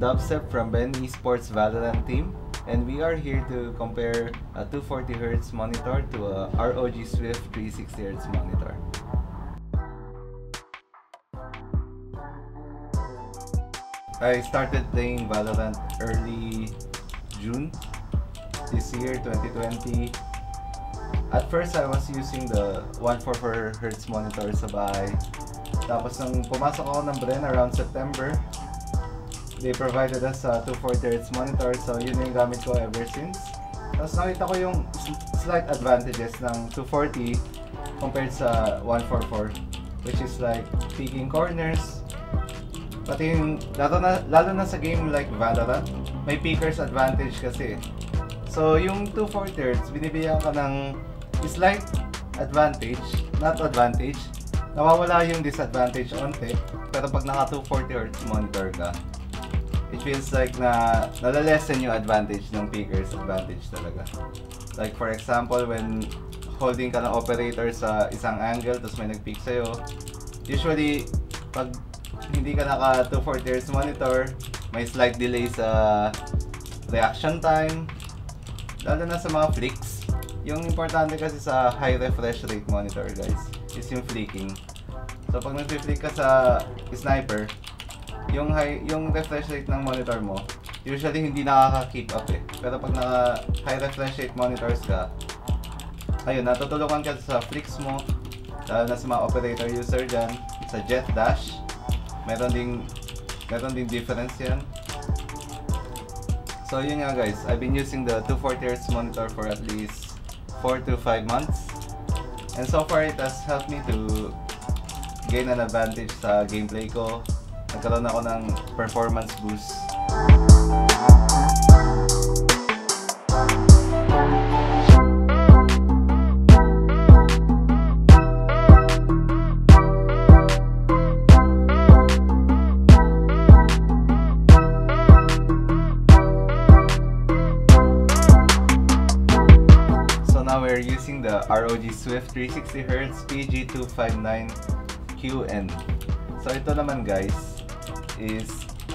Dubstep from Ben Esports Valorant team, and we are here to compare a 240Hz monitor to a ROG Swift 360Hz monitor. I started playing Valorant early June this year, 2020. At first, I was using the 144Hz monitor sa bahay. Tapos nung pumasok ako ng Bren around September, they provided us a 240Hz monitor, so yun yung gamit ko ever since. Tapos nakita ko yung slight advantages ng 240 compared sa 144, which is like peeking corners. Pati yung, lalo na sa game like Valorant, may peekers advantage kasi. So yung 240Hz, binibigyan ka ng slight advantage, not advantage. Nawawala yung disadvantage onte, pero pag naka 240Hz monitor ka, it feels like nalalesen yung advantage ng peakers advantage talaga. Like for example, when holding ka ng operator sa isang angle tapos may nag-peak sa'yo, usually pag hindi ka naka 240Hz monitor, may slight delay sa reaction time, lalo na sa mga flicks. Yung importante kasi sa high refresh rate monitor guys is yung flicking. So pag nag-flick ka sa sniper, yung refresh rate ng monitor mo usually hindi nakaka-keep up eh. Pero pag naka high refresh rate monitors ka, ayun, natutulungan ka sa flicks mo, lalo na sa mga operator user dyan. Sa jet dash, meron ding difference yan. So yun nga guys, I've been using the 240Hz monitor for at least 4 to 5 months, and so far it has helped me to gain an advantage sa gameplay ko. Nagkaroon ako ng performance boost. We're using the ROG Swift 360Hz PG259QN. So ito naman guys is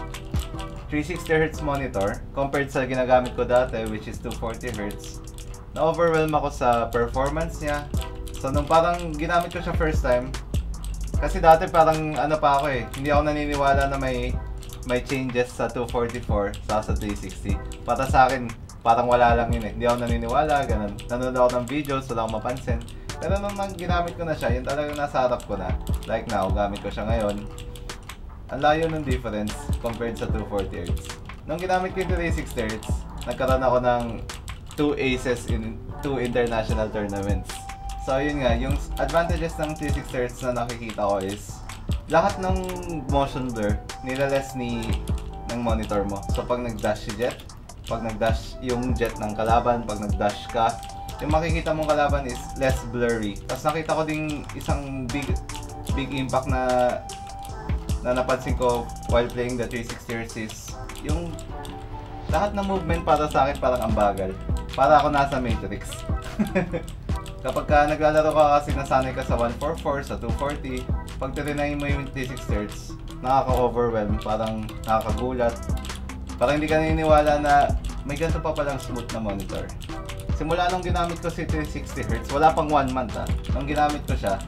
360Hz monitor compared sa ginagamit ko dati, which is 240Hz. Na-overwhelm ako sa performance niya. So nung parang ginamit ko siya first time, kasi dati parang ano pa ako eh, hindi ako naniniwala na may changes sa 244 sa 360. Para sa akin, parang wala lang yun eh. Hindi ako naniniwala, ganun. Nanonood ako ng videos, wala akong mapansin. Pero nung ginamit ko na siya, yun talagang nasa harap ko na. Like now, gamit ko siya ngayon. Ang layo ng difference compared sa 240Hz. Nung ginamit ko yung 360Hz, nagkaroon ako ng 2 aces in 2 international tournaments. So yun nga, yung advantages ng 360Hz na nakikita ko is lahat ng motion blur, nilales ng monitor mo. So pag nag-dash si Jet, pag nag-dash yung jet ng kalaban, pag nag-dash ka, yung makikita mong kalaban is less blurry. Tapos nakita ko ding isang big impact na napansin ko while playing the 360Hz is yung lahat ng movement para sa akin parang ang bagal. Para ako nasa Matrix. Kapag naglalaro ka kasi nasanay ka sa 144, sa 240, pag tinry mo yung 360Hz, nakaka-overwhelm, parang nakakagulat. Parang hindi ka naniniwala na may ganito pa palang smooth na monitor. Simula nung ginamit ko si 360Hz, wala pang 1 month nung ginamit ko siya,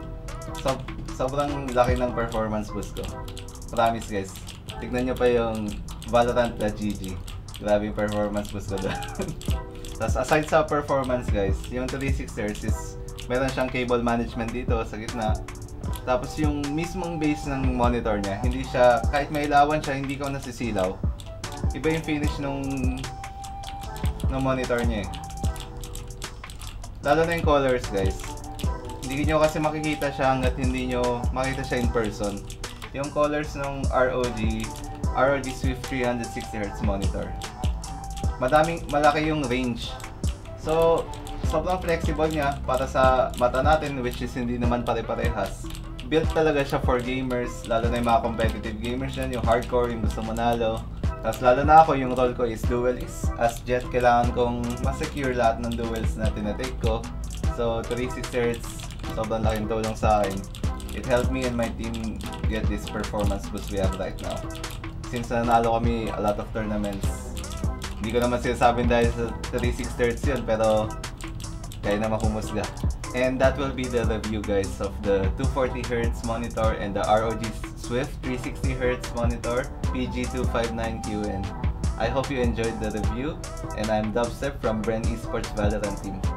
sobrang laki ng performance boost ko. Promise guys, tignan nyo pa yung Valorant.gg. Grabe yung performance boost ko doon. Tapos aside sa performance guys, yung 360Hz is meron siyang cable management dito sa gitna. Tapos yung mismong base ng monitor niya, hindi siya, kahit may ilawan siya, hindi ko nasisilaw. Iba yung finish ng monitor niya eh. Lalo na yung colors guys. Hindi nyo kasi makikita siya hanggat hindi nyo makita siya in person. Yung colors ng ROG Swift 360Hz monitor. Malaki yung range. So, sobrang flexible niya para sa mata natin, which is hindi naman pare-parehas. Built talaga siya for gamers, lalo na yung mga competitive gamers yan, yung hardcore, yung gusto manalo. Tapos lalo na ako, yung role ko is duelist. As Jet, kailangan kong ma-secure lahat ng duels na tinatake ko. So 360Hz, sobrang laking tulong sa akin. It helped me and my team get this performance boost we have right now. since nanalo kami a lot of tournaments. Hindi ko naman sinasabing dahil sa 360Hz yun, pero kaya naman humusga. And that will be the review guys of the 240Hz monitor and the ROG Swift 360Hz monitor PG259QN. I hope you enjoyed the review, and I'm Dubstep from Bren Esports Valorant team.